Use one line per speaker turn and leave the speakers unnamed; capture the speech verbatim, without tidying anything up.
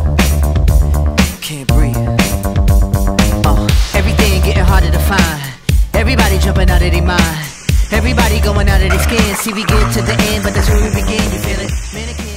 Can't breathe. Uh, everything getting harder to find. Everybody jumping out of their mind. Everybody going out of their skin. See, we get to the end, but that's where we begin. You feel it? Man, it can't